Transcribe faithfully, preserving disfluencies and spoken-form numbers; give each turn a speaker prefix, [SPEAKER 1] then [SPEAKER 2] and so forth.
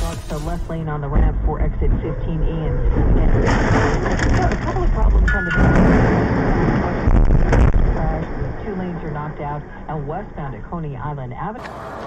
[SPEAKER 1] blocks the left lane on the ramp for exit fifteen E. And again, a couple of problems on the crash. Two lanes are knocked out, and westbound at Coney Island Avenue.